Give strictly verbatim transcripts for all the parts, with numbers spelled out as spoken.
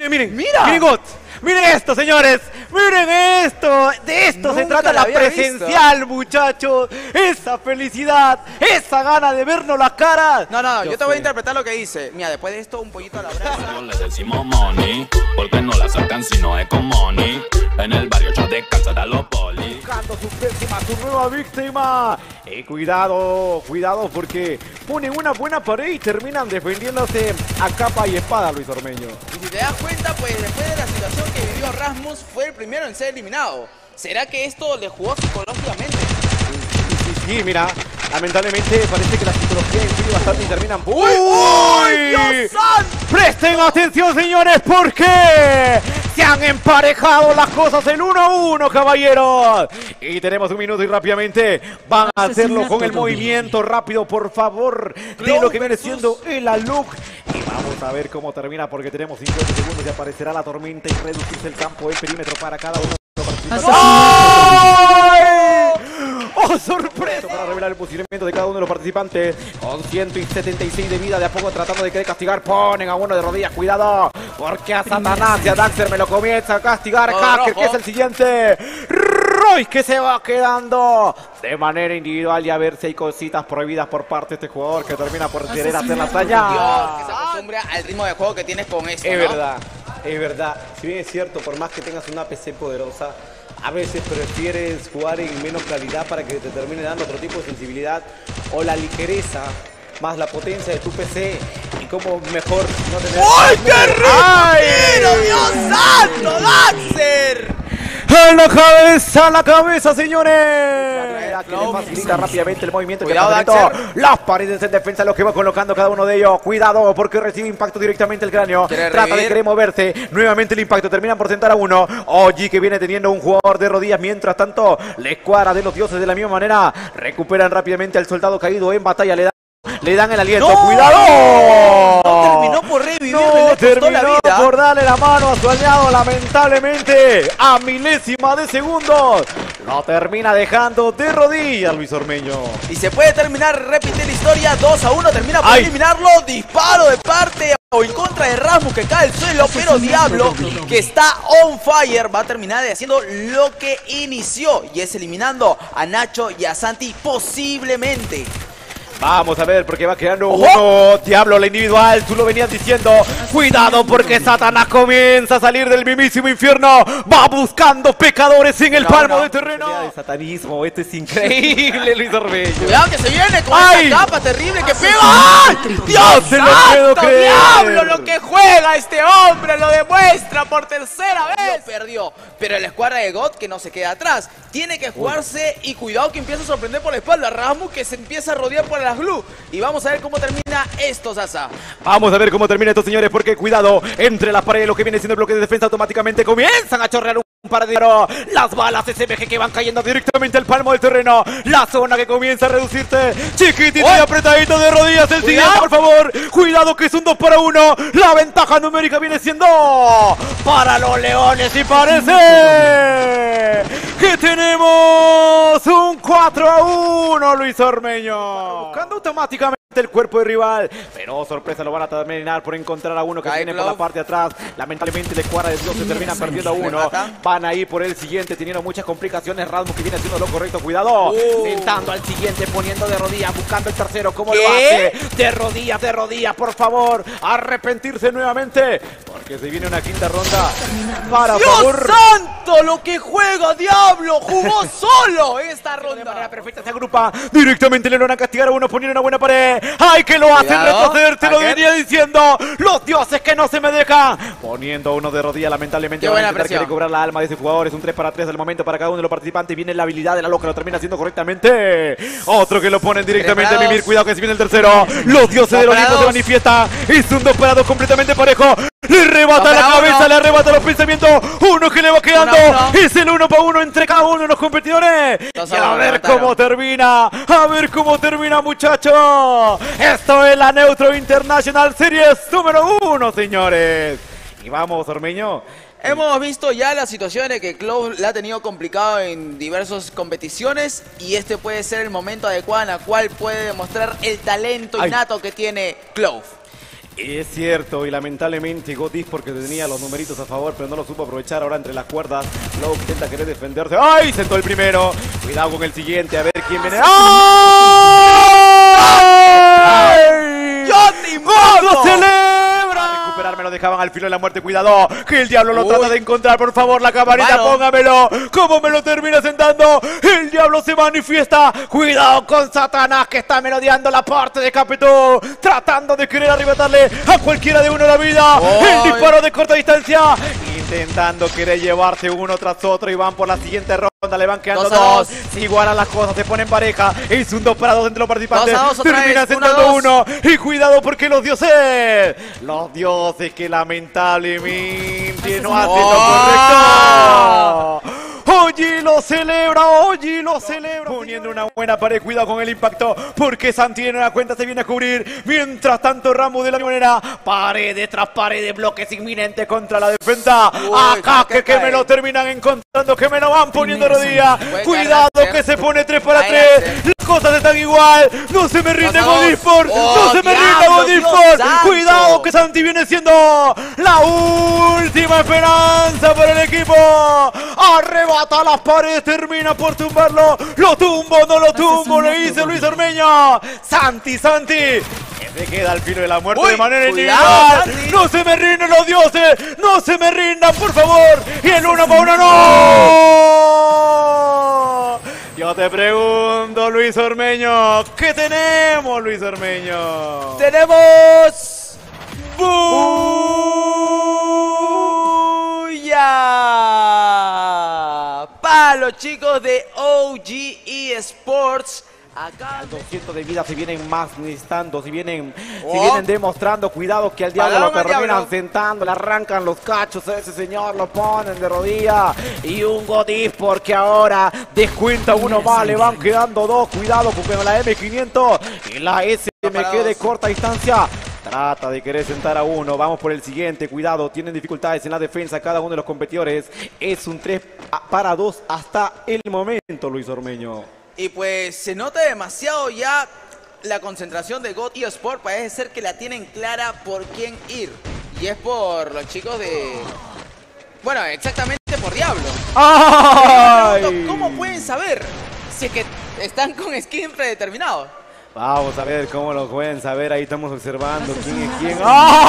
miren, miren. Mira. Miren, God. Miren esto, señores. Miren esto. De esto Nunca se trata la la había presencial, muchachos. Esa felicidad, esa gana de vernos las caras. No, no, yo, Yo te voy a sé. interpretar lo que dice. Mira, después de esto, un pollito a la brasa. No le decimos money, porque no la sacan si no es con money. En el barrio ya descansan a los polis. Buscando su próxima, su nueva víctima. Eh, cuidado, cuidado porque ponen una buena pared y terminan defendiéndose a capa y espada, Luis Ormeño. Y si te das cuenta, pues después de la situación que vivió Rasmus, fue el primero en ser eliminado. ¿Será que esto le jugó psicológicamente? Sí, sí, sí, mira, lamentablemente parece que la psicología influye bastante y terminan... ¡Uy! ¡Uy, Dios santo! ¡Presten atención, señores, porque se han emparejado las cosas en uno a uno, caballeros! Y tenemos un minuto y rápidamente van a hacerlo con el movimiento rápido, por favor, de lo que viene siendo el Aluk. Y vamos a ver cómo termina porque tenemos cincuenta segundos y aparecerá la tormenta y reducirse el campo, el perímetro para cada uno de los participantes. ¡Ay! ¡Oh, sorpresa! Para revelar el posicionamiento de cada uno de los participantes. Con ciento setenta y seis de vida, de a poco tratando de querer castigar. Ponen a uno de rodillas. ¡Cuidado! Porque a Satanás y a Daxter me lo comienza a castigar. Todo Hacker, rojo. que es el siguiente. Royce, que se va quedando de manera individual. Y a ver si hay cositas prohibidas por parte de este jugador que termina por querer hacer la Dios, talla. que se acostumbra al ritmo de juego que tienes con esto, Es ¿no? verdad, es verdad. Si bien es cierto, por más que tengas una P C poderosa, a veces prefieres jugar en menos calidad para que te termine dando otro tipo de sensibilidad o la ligereza más la potencia de tu P C y como mejor no tener... ¡Ay, qué rico! ¡Ay! ¡Tiro, Dios santo, Daxter! ¡En la cabeza, en la cabeza, señores! Que le facilita rápidamente el movimiento. Cuidado, que está Daxter. haciendo las paredes en defensa, lo que va colocando cada uno de ellos. Cuidado, porque recibe impacto directamente el cráneo. Quiere Trata revivir. de querer moverse. Nuevamente el impacto. Terminan por sentar a uno. Oji, que viene teniendo un jugador de rodillas. Mientras tanto, la escuadra de los dioses de la misma manera recuperan rápidamente al soldado caído en batalla. Le dan, le dan el aliento. ¡No! ¡Cuidado! No terminó por revivir, No le costó terminó la vida. por darle la mano a su aliado, lamentablemente, a milésima de segundos. Lo termina dejando de rodillas, Luis Ormeño. Y se puede terminar, repetir la historia, dos a uno, termina por ¡Ay! eliminarlo, disparo de parte o en contra de Rasmus que cae al suelo, pero Diablo, que está on fire, va a terminar haciendo lo que inició y es eliminando a Nacho y a Santi posiblemente. Vamos a ver, porque va quedando ¡Ojo! uno. Diablo, la individual, tú lo venías diciendo. Cuidado, porque Satanás comienza a salir del mismísimo infierno. Va buscando pecadores en el No, palmo no. de terreno. Pelea de satanismo, esto es increíble, Luis Ormeño. Cuidado que se viene con ¡Ay! esa capa terrible que pega. ¡Ay! ¡Dios se lo puedo santo! creer. ¡Diablo! Lo que juega este hombre lo demuestra por tercera vez. Perdió, pero la escuadra de God que no se queda atrás. Tiene que jugarse y cuidado que empieza a sorprender por la espalda. Rasmus que se empieza a rodear por las glue. Y vamos a ver cómo termina esto, Sasa. Vamos a ver cómo termina esto, señores, porque cuidado, entre las paredes, lo que viene siendo el bloque de defensa, automáticamente comienzan a chorrear un par de oro. Las balas S M G que van cayendo directamente al palmo del terreno. La zona que comienza a reducirse. Chiquitito y apretadito de rodillas. El Cuidado. siguiente, por favor. Cuidado que es un dos para uno. La ventaja numérica viene siendo para los leones y parece que tenemos un cuatro a uno, Luis Ormeño. Buscando automáticamente el cuerpo de rival, pero sorpresa, lo van a terminar por encontrar a uno que Cae viene por Clove. la parte de atrás. Lamentablemente la escuadra de Dios se termina perdiendo a Le uno. matan. Van a ir por el siguiente, teniendo muchas complicaciones. Rasmus que viene haciendo lo correcto, cuidado. Uh. Sentando al siguiente, poniendo de rodillas, buscando el tercero. ¿Cómo lo ¿Qué? hace? De rodillas, de rodillas, por favor. Arrepentirse nuevamente, porque se viene una quinta ronda. Para ¡Dios favor. santo! Lo que juega Diablo. Jugó solo esta De ronda. manera perfecta se agrupa. Directamente le van a castigar a uno, poniendo una buena pared. ¡Ay, que lo hacen Cuidado, retroceder! Te lo Hacker. venía diciendo. Los dioses que no se me dejan. Poniendo a uno de rodillas, lamentablemente. Qué van a buena intentar presión. que cobrar la alma de ese jugador. Es un tres para tres del momento para cada uno de los participantes. Viene la habilidad de la loca, lo termina haciendo correctamente. Otro que lo ponen directamente a Preparados. mimir. Cuidado que se viene el tercero. Los dioses del Olimpo se Preparados. manifiesta. Es un dos para dos completamente parejo. Le arrebata la Para cabeza, uno. le arrebata los pensamientos. Uno que le va quedando. Uno a uno. Es el uno para uno entre cada uno de los competidores. Dos Y a a uno, ver mataron. cómo termina. A ver cómo termina, muchachos. Esto es la Neutro International Series número uno, señores. Y vamos, Ormeño. Hemos visto ya las situaciones que Clove la ha tenido complicado en diversas competiciones y este puede ser el momento adecuado en el cual puede demostrar el talento Ay. innato que tiene Clove. Es cierto, y lamentablemente Godis porque tenía los numeritos a favor, pero no lo supo aprovechar. Ahora entre las cuerdas, Low intenta querer defenderse. ¡Ay! Sentó el primero. Cuidado con el siguiente, a ver quién viene. ¡Ay! ¡Yo te invoco! celebra! Recuperar, me lo dejaban al filo de la muerte. Cuidado, que el diablo lo Uy. trata de encontrar. Por favor, la camarita, Hermano. póngamelo. ¿Cómo me lo termina sentando? El diablo se manifiesta. Cuidado con Satanás, que está melodeando la parte de Capitú, tratando de querer arrebatarle a cualquiera de uno la vida. Uy. El disparo de corta distancia, intentando querer llevarse uno tras otro, y van por la siguiente ronda. Le van quedando Dos a dos, dos. se igualan las cosas, se ponen pareja. Es un dos para dos entre los participantes. Dos a dos otra Termina vez, uno a sentando dos. uno. Y cuidado porque los dioses, los dioses que lamentablemente no hacen lo Oh. correcto. Oye, lo celebra, oye, lo celebra. Poniendo una buena pared, cuidado con el impacto, porque Santi en una cuenta se viene a cubrir. Mientras tanto, Rambo de la misma manera, pared tras pared, bloques inminentes contra la defensa. Uy, Acá que que, que cae. me lo terminan encontrando, que me lo van poniendo rodilla. Buen Cuidado carácter. que se pone tres para Ahí tres. hace. Las cosas están igual. No se me rinde Dos a dos. Godisport. Oh, No se me rinde diablo, Godisport. Dios santo. Cuidado que Santi viene siendo la última esperanza para el equipo. Arrebata las paredes, termina por tumbarlo. Lo tumbo, no lo tumbo, le dice Luis Ormeño. Santi, Santi, que se queda al filo de la muerte Uy, de manera cuidado, individual. Santi. No se me rinden los dioses, no se me rindan, por favor. Y el uno para uno, no. Yo te pregunto, Luis Ormeño, ¿qué tenemos, Luis Ormeño? Tenemos bulla para los chicos de O G eSports. Acá doscientos de vida se vienen más necesitando, se vienen, Oh. se vienen demostrando. Cuidado que al diablo Balón lo al terminan diablo. sentando, le arrancan los cachos a ese señor, lo ponen de rodilla. Y un Godis porque ahora descuenta uno más, le van quedando dos. Cuidado con la M quinientos y la S M para G de dos. corta distancia. Trata de querer sentar a uno. Vamos por el siguiente. Cuidado, tienen dificultades en la defensa cada uno de los competidores. Es un tres para dos hasta el momento, Luis Ormeño. Y pues se nota demasiado ya la concentración de God eSports. Parece ser que la tienen clara por quién ir. Y es por los chicos de... Bueno, exactamente por Diablo. ¡Ay! Me pregunto, ¿cómo pueden saber si es que están con skin predeterminado? Vamos a ver cómo lo pueden saber. Ahí estamos observando quién es quién.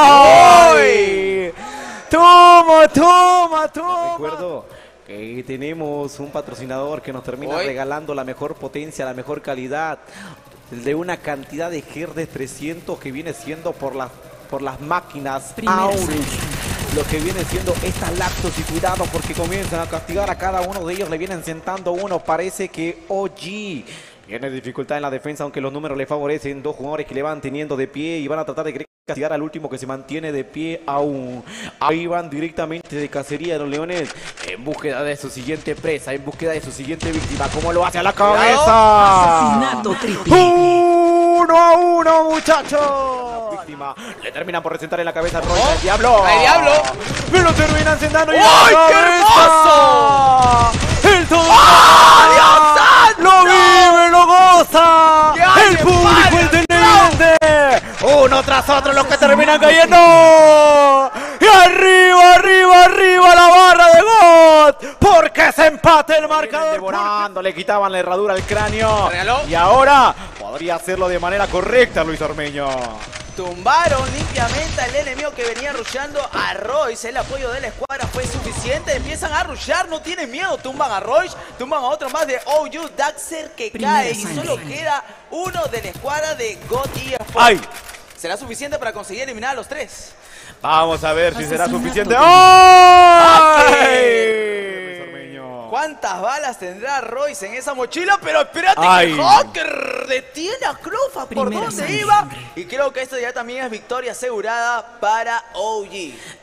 ¡Ay! ¡Toma, toma, toma! Recuerdo que tenemos un patrocinador que nos termina Hoy. regalando la mejor potencia, la mejor calidad, de una cantidad de Hertz trescientos que viene siendo por las, por las máquinas Aurus. Lo que viene siendo estas lactos, y cuidado porque comienzan a castigar a cada uno de ellos, le vienen sentando uno. Parece que O G tiene dificultad en la defensa, aunque los números le favorecen. Dos jugadores que le van teniendo de pie y van a tratar de castigar al último que se mantiene de pie aún. Ahí van directamente de cacería de los leones en búsqueda de su siguiente presa, en búsqueda de su siguiente víctima. ¿Cómo lo hace a la cabeza? Asesinato triple. Uno a uno, muchachos. Víctima. Le terminan por resentar en la cabeza a Roy. Oh. ¡El diablo! ¡El diablo! Me lo terminan sentando y ¡Ay, la qué cabeza. ¡El todo! ¡Ah, Dios santo! ¡Lo vive, lo goza! ¡Que ¡El alguien público, pare el el televidente! Uno tras otro los que terminan cayendo. Y arriba, arriba, arriba la barra de God. Porque se empate el marcador. Devorando, le quitaban la herradura al cráneo. Regaló. Y ahora podría hacerlo de manera correcta, Luis Ormeño. Tumbaron limpiamente al enemigo que venía rusheando a Royce. El apoyo de la escuadra fue suficiente. Empiezan a rushear, no tienen miedo. Tumban a Royce, tumban a otro más de O U. Daxer que Primera cae y sangre. solo queda uno de la escuadra de God eSports. ¡Ay! ¿Será suficiente para conseguir eliminar a los tres? Vamos a ver si será Asesinato. suficiente. ¡Ay! Luis Ormeño. ¿Cuántas balas tendrá Royce en esa mochila? Pero espérate, Ay. que Hawker detiene a Clofa por Primera donde sangre. iba. Y creo que esto ya también es victoria asegurada para O G.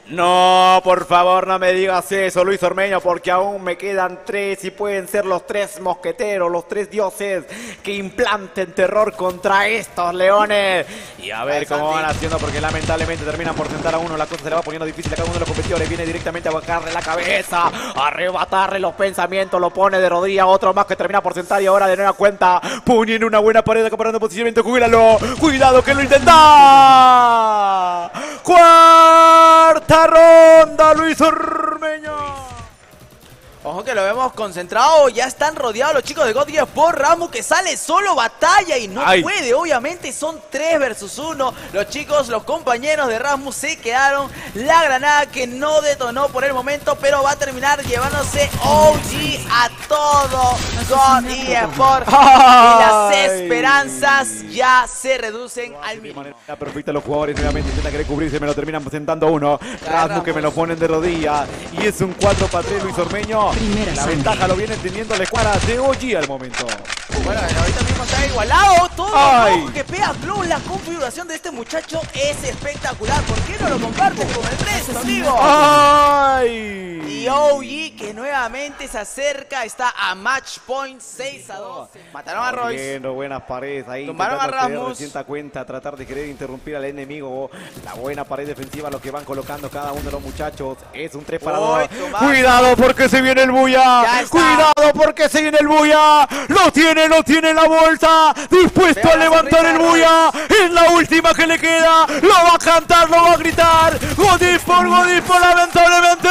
No, por favor, no me digas eso, Luis Ormeño, porque aún me quedan tres y pueden ser los tres mosqueteros, los tres dioses que implanten terror contra estos leones. Y a ver cómo van haciendo, porque lamentablemente terminan por sentar a uno. La cosa se le va poniendo difícil a cada uno de los competidores. Viene directamente a bajarle la cabeza, a arrebatarle los pensamientos, lo pone de rodilla. Otro más que termina por sentar y ahora de nueva cuenta poniendo una buena pared, acaparando posicionamiento. Cuídalo, cuidado que lo intenta. Cuarta ronda, Luis Ormeño. Ojo que lo vemos concentrado, ya están rodeados los chicos de God por Ramu que sale solo batalla y no Ay. puede, obviamente son tres versus uno. Los chicos, los compañeros de Ramu se quedaron. La granada que no detonó por el momento, pero va a terminar llevándose O G a todo God eSports. Y las esperanzas ya se reducen al mínimo. La perfecta los jugadores nuevamente intentan querer cubrirse, me lo terminan sentando uno. Ramu que me lo ponen de rodilla y es un cuatro para tres Luis Ormeño. Primera la sangre. Ventaja lo viene teniendo la escuadra de O G al momento. Bueno, ahorita mismo está igualado. Todo lo que pega Flow. La configuración de este muchacho es espectacular. ¿Por qué no lo compartes con el resto, amigo? ¡Ay! Y O G que nuevamente se acerca. Está a match point seis a dos. Mataron a Royce. Viendo buenas paredes ahí. Tumbaron a Ramos. Sienta cuenta, tratar de querer interrumpir al enemigo. La buena pared defensiva, lo que van colocando cada uno de los muchachos. Es un tres para dos. Cuidado porque se viene el bulla. Cuidado porque se viene el bulla. Lo tiene, lo tiene en la bolsa. Dispuesto Vea a levantar el bulla. Es la última que le queda. Lo va a cantar, lo va a gritar. God eSports, God eSports, lamentablemente.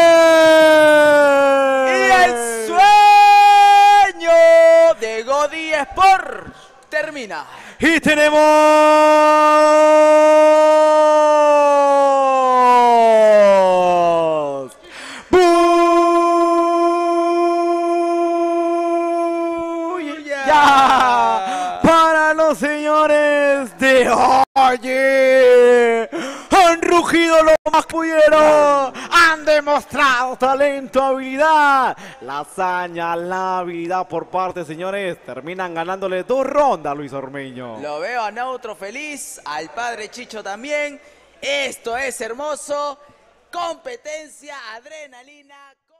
Y el sueño de God eSports termina. Y tenemos ya para los señores de Oye. Han rugido lo más pudieron, han demostrado talento, habilidad, la hazaña, la habilidad por parte, señores, terminan ganándole dos rondas a Luis Ormeño. Lo veo a Neutro feliz, al padre Chicho también. Esto es hermoso, competencia, adrenalina.